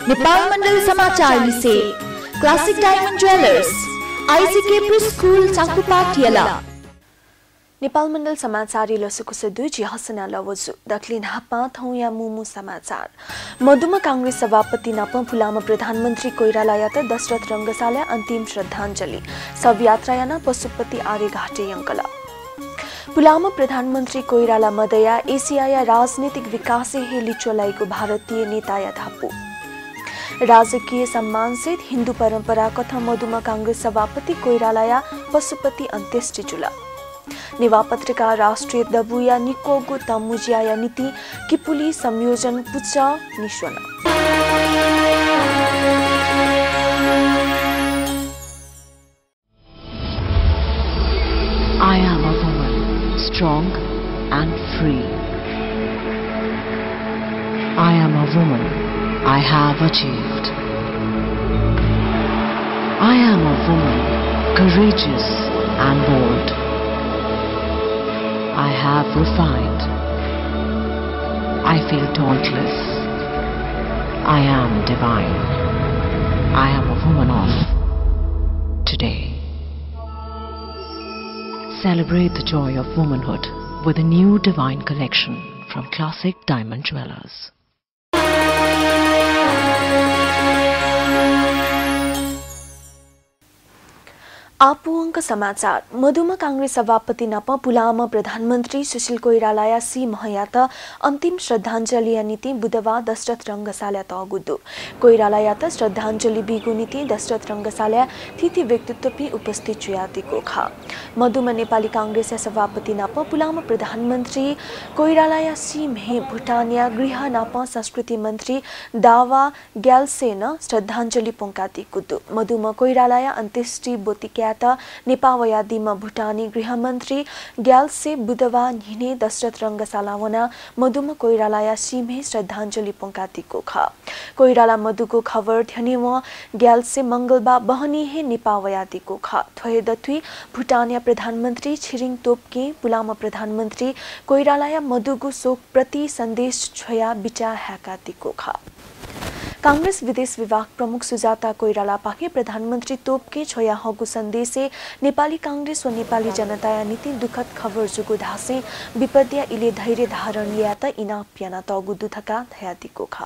नेपाल मंडल समाचार लिसे Classic Diamond Jewellers ICK pre school चाकुपाटियाला नेपाल मंडल समाचार लसुकुसे दुई हसना लवजु दक्लिन हापा थौया मुमु समाचार मधुमा कांग्रेस सभापति नापा फुलामा प्रधानमंत्री कोइराला यात दशरथ रंगशाला अंतिम श्रद्धांजलि सब यात्रायाना पशुपति आर्य घाटे यंकला पुलामा प्रधानमंत्री कोइराला मदया एशियाया राजनीतिक विकास हे लिचोलाइको भारतीय नेताया थापु राजकीय सम्मान सहित हिंदू परंपरा कथा मधुमा कांग्रेस सभापति कोइरालाया पशुपति अंत्येष्टि जुला निवा पत्रिका राष्ट्रिय दबुया निकोगु तमुजिया नीति किपुली संयोजन पुचा निश्वना I am a woman, strong and free. I am a woman, I have achieved. I am a woman, courageous and bold. I have refined. I feel dauntless. I am divine. I am a woman of today. Celebrate the joy of womanhood with a new divine collection from Classic Diamond Jewelers. आपुअंक समाचार मधुमा कांग्रेस सभापति नापा पुलामा प्रधानमंत्री Sushil कोइरालाया C महयात अंतिम श्रद्धांजलि नीति बुधवार दशरथ रंगशाला तगुद्दु कोइरालायात श्रद्धांजलि बिगु नीति दशरथ रंगशाला तिथि व्यक्तित्व पि उपस्थित जुयातिको खा मधुमा नेपाली कांग्रेस सभापति नापा पुलामा प्रधानमंत्री कोइरालाया सी महे भुटानिया गृह नापा संस्कृति मंत्री दावा ग्याल्सेन श्रद्धांजलि पोंकाति कुद्दु मधुमा कोइरालाया अंत्येष्टि बोतिक्या नेपावयादीमा भुटानी गृहमन्त्री ग्याल्से बुधवार हिने दशरथ रंगशालावना मधुमा कोइरालाया सीमे श्रद्धांजलि पोंकातिको खा कोइराला मधुको खबर ध्यनेव ग्याल्से मंगलबा बहनी हे नेपावयादीको खा थ्वे दथुई भुटानिया प्रधानमन्त्री छिरिङ तोप्के पुलामा प्रधानमन्त्री कोइरालाया मधुको शोक प्रति सन्देश छया बिचा ह्याकातिको खा कांग्रेस विदेश विभाग प्रमुख सुजाता कोइराला पाखे प्रधानमंत्री तोपके छोया हगु संदेशे नेपाली कांग्रेस व नेपाली जनताया नीति दुखद खबर जुगु धासे विपद्या इले धैर्य धारण लियात इना प्याना तगु दुथका थयातिको खा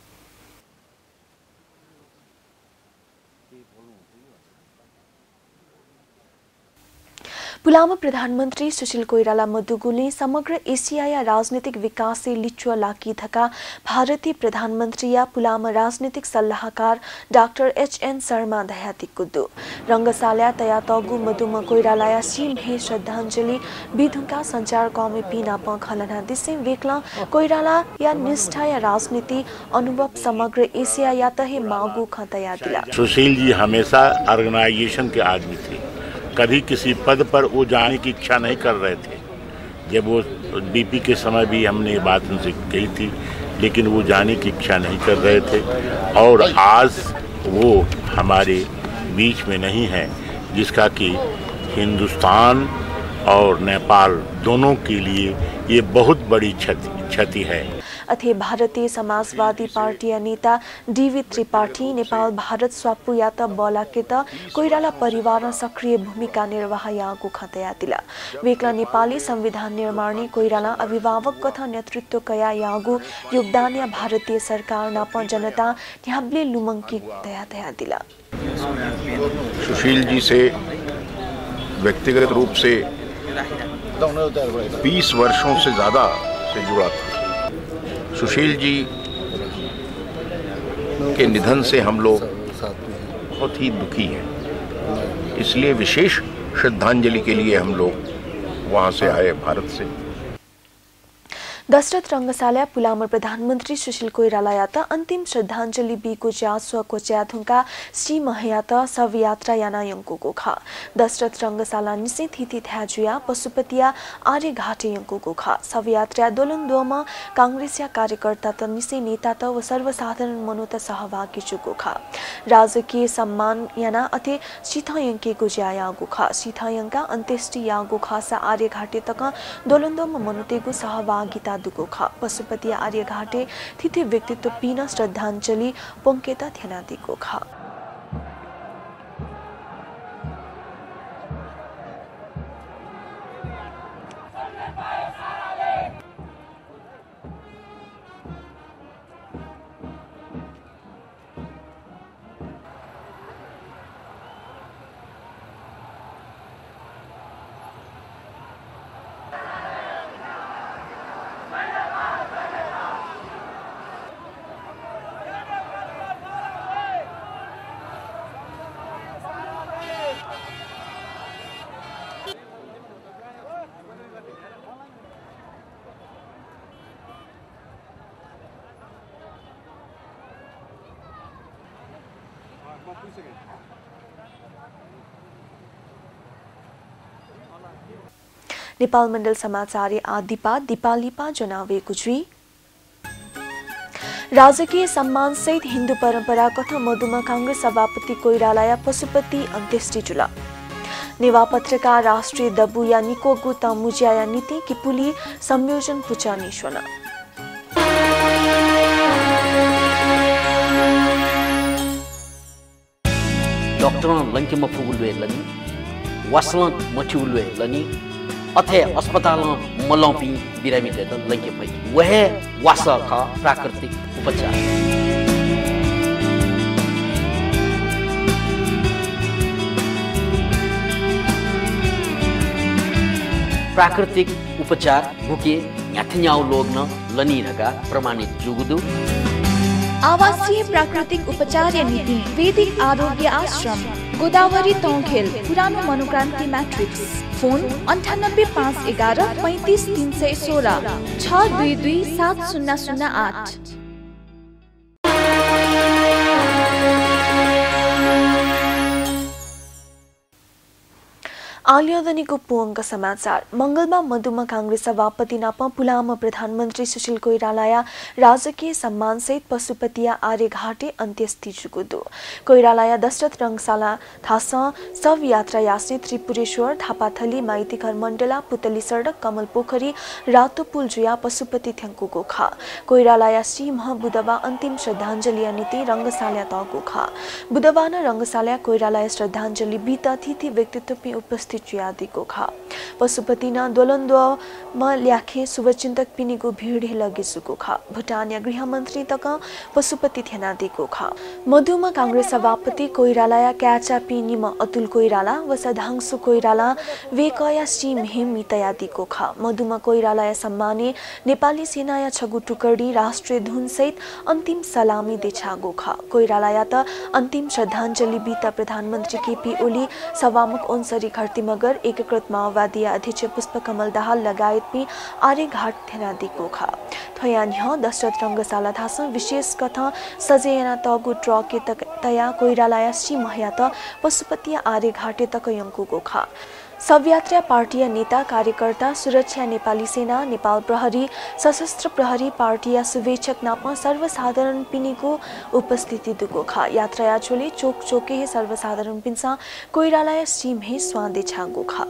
पुलामा प्रधानमंत्री सुशील कोइराला मधुगुले समग्र एशियाया राजनीतिक विकास से लिचुआ लाकी थका भारतीय प्रधानमंत्री या पुलामा राजनीतिक सल्लाहकार डॉक्टर एच.एन. शर्मा दयाति कुद्दु रंगशाला तया तगु मधुमा कोइरालाया सीम हे श्रद्धांजलि विधुका संचार कौमी पीना पंखलना दिसे वेकला कोइराला या निष्ठा या राजनीति अनुभव समग्र एशिया या तहे मागु खतया दिला सुशील जी हमेशा ऑर्गेनाइजेशन के आदमी थे कभी किसी पद पर वो जाने की इच्छा नहीं कर रहे थे जब वो डीपी के समय भी हमने ये बात उनसे कही थी लेकिन वो जाने की इच्छा नहीं कर रहे थे और आज वो हमारे बीच में नहीं है जिसका कि हिंदुस्तान और नेपाल दोनों के लिए ये बहुत बड़ी क्षति है अथे भारतीय समाजवादी पार्टी नेता डीवी त्रिपाठी नेपाल भारत स्वापु यात बलाकेत कोइराला परिवार सक्रिय भूमिका निर्वाह यागु खतया दिला वेकला नेपाली संविधान निर्माणी कोइराला अभिभावक कथा नेतृत्व कया यागु योगदान या भारतीय सरकार नापा जनता न्याब्ले लुमंकी दया दिला सुशील जी से व्यक्तिगत रूप से 20 वर्षों से ज्यादा से जुड़ा था सुशील जी के निधन से हम लोग बहुत ही दुखी हैं इसलिए विशेष श्रद्धांजलि के लिए हम लोग वहां से आए भारत से दशरथ रंगशाला पुलामा प्रधानमंत्री सुशील कोइरालायात अंतिम श्रद्धांजलि बिको जासुआ को च्याथुंका सी महयात सब यात्रा याना यंको खा दशरथ रंगशाला निसे थिति थ्याजुया पशुपतिया आर्य घाटे यंको खा सब यात्रा दोलनदोमा कांग्रेसिया कार्यकर्ता त निसे नेता त व सर्वसाधारण मनोत सहभागी जुको खा राजकीय सम्मान याना अथे सीथायंके गुज्यायागु खा सीथायंका अंत्येष्टि यागु खासा आर्य घाटे तक दोलनदोमा मनोतेगु सहभागिता यादुको ख पशुपति आर्य घाटे तिथि व्यक्तित्व पिन श्रद्धाञ्जली पोंकेता थेनादिको ख नेपाल मण्डल समाचार आदिपा दिपालिपा जनावेको जुई राजकीय सम्मान सहित हिन्दू परम्परा कथा मधुमा कांग्रेस सभापति कोइराला पशुपति अन्त्येष्टि जुला नेवा पत्रकार राष्ट्रिय दबु या निकोगु तमुज्या नीति किपुली संयोजन पुचा निश्वना डॉक्टर लंकिम फुगुलवे लनी वासलन मठुलवे लनी अथे अस्पताल मलौपी बिरामी देता लंके पई वह वासा का प्राकृतिक उपचार प्राकृतिक उपचार भुके याथन्याउ लोग्न लनी रगा प्रमाणित जुगुदु आवासीय प्राकृतिक उपचार नीति वैदिक आरोग्य आश्रम गोदावरी तौखेल पुरानो मनोक्रान्ति मैट्रिक्स फोन 9851 35 316 622 7008। आलियोदनीको पुअङ्क समाचार मंगलमा मधुमा कांग्रेस सभापति नापा पुलामा प्रधानमन्त्री सुशील कोइराला राजकीय सम्मान सहित पशुपतिया आर्य घाटे अन्त्येष्टि जुगुदु कोइराला दशरथ रंगशाला थास सब यात्रा यास्ने त्रिपुरेश्वर थापाथली माइती घर मण्डला पुतली सडक कमल पोखरी रातो पुल जुया पशुपति थ्याङ्कु गोखा कोइराला सिंह बुधबा अन्तिम श्रद्धाञ्जली नीति रंगशाला त गोखा बुधबा न रंगशाला कोइराला श्रद्धाञ्जली बीता तिथि व्यक्तित्व उपस्थित चियादिको खा पशुपति न दोलन्दुमा ल्याखे शुभचिन्तक पिनीको भीड लगेसुको खा भुटानिया गृहमन्त्री तक पशुपति थेनादिको खा मधुमा कांग्रेस सभापति कोइराला क्याचा पिनीमा अतुल कोइराला वसधांसु कोइराला वेकया सिम हिम मितयादिको खा मधुमा कोइराला सम्माने नेपाली सेनाया छगु टुकडी राष्ट्रिय धुन सहित अन्तिम सलामी देछागो खा कोइराला त अन्तिम श्रद्धाञ्जली बीता प्रधानमन्त्री केपी ओली सभामुख ओन्सरी घरती मगर एकीकृत माओवादी अध्यक्ष पुष्पकमल दाहाल लगायत भी आर्य घाट थेनादिको खा थयान्ह दशरथ रंगशाला थास विशेष कथा सजेना तगु ट्रके तया कोइराला सी महया त पशुपति आर्य घाटे तक यंकुको खा सब यात्रा पार्टी नेता कार्यकर्ता सुरक्षा नेपाली सेना नेपाल प्रहरी सशस्त्र प्रहरी पार्टी शुभेच्छक नापा सर्वसाधारण पिनीको उपस्थिति दुगो खा यात्रा छोले चोक चोके सर्वसाधारण पिन्सा कोइराला सिम हे स्वादे छागो खा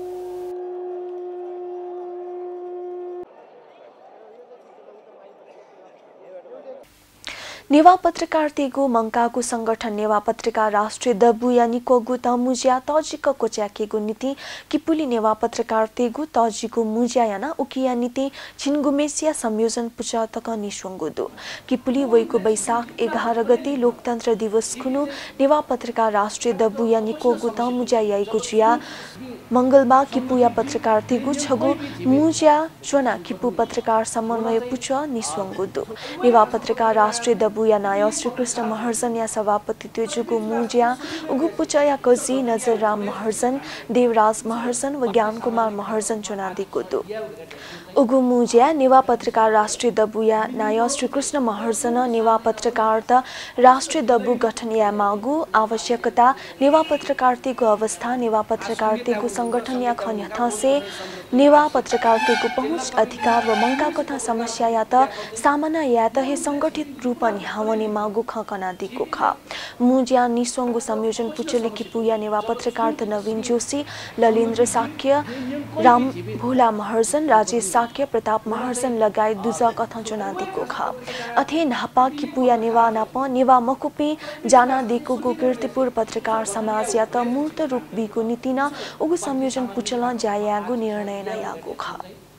नेवा पत्रकार तेगु मंकाको संगठन नेवा पत्रकार राष्ट्रिय दबु यानी कोगु तमुज्या तजिक कोच्याकेगु नीति किपुली नेवा पत्रकार तेगु तजिको मुज्या याना उकिया नीति छिनगुमेसिया संयोजन पुचा तक निश्वंगुदु किपुली वैको बैशाख 11 गते लोकतन्त्र दिवस खुनु नेवा पत्रकार राष्ट्रिय दबु यानी कोगु तमुज्या याइको जुया मंगलबा किपुया पत्रकार तेगु छगु मुज्या चोना किपु पत्रकार समन्वय पुचा निश्वंगुदु नेवा पत्रकार राष्ट्रिय दबु या नाय श्रीकृष्ण महर्जन या सभापति त्योजुगु मुज्या उगु पुचा या कजी नजर राम महर्जन देवराज महर्जन व ज्ञान कुमार महर्जन चुनादीको दु उगु मुज्या नेवा पत्रकार राष्ट्रिय दबु या नाय श्रीकृष्ण महर्जन नेवा पत्रकार त राष्ट्रिय दबु गठन या मागु आवश्यकता नेवा पत्रकारिताको अवस्था नेवा पत्रकारिताको संगठन या खन्यथसे नेवा पत्रकारिताको पहुँच अधिकार व मंका कथा समस्या या त सामान्य या त हे संगठित रूप निहावने मागु खकना दिको ख मुजिया निसोंगु संयोजन पुचले किपुया नेवा पत्रकारिता नवीन जोशी ललिन्द्र साक्य राम भोला महर्जन राजेश साक्य प्रताप महर्जन लगायत दुजा कथा जना दिको ख अथे नापा किपुया नेवा नाप नेवा मकुपी जाना दिको गो कीर्तिपुर पत्रकार समाज या त मूर्त रूप बिको नीतिना उगु संयोजन पुचला जायागु निर्णय नयागु ख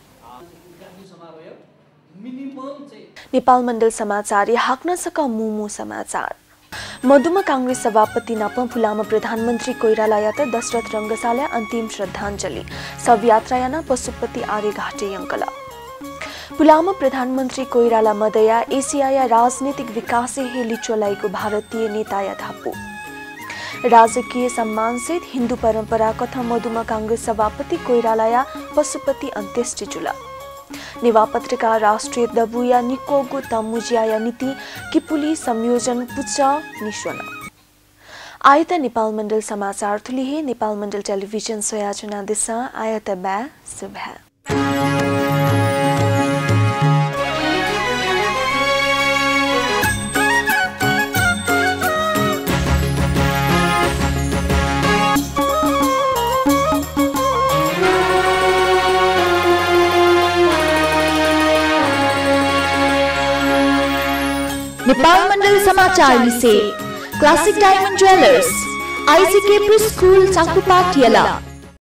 नेपाल मण्डल समाचार हाक्न सक मुमु समाचार मधुमा कांग्रेस सभापति नापा फुलामा प्रधानमन्त्री कोइराला त दशरथ रंगशाला अन्तिम श्रद्धाञ्जली सब यात्रायाना पशुपति आर्य घाटे अंकला पुलामा प्रधानमन्त्री कोइराला मदया एसियाया राजनीतिक विकास हे लिचोलाइको भारतीय नेताया थापु राजकीय सम्मानसहित हिन्दू परम्परा कथा मधुमा कांग्रेस सभापति कोइराला पशुपति अन्त्येष्टि चुला नेवा पत्रकार राष्ट्रिय दबुया निकोगु तमुजिया नीति किपुली संयोजन पुचा निश्वना आयत नेपाल मण्डल समाचार थुलिहे नेपाल मण्डल टेलिभिजन सोयाचुना दिशा आयत बा सुबह नेपाल मण्डल समाचार से Classic Diamond Jewellers ICK pre school चाकुपाटियाला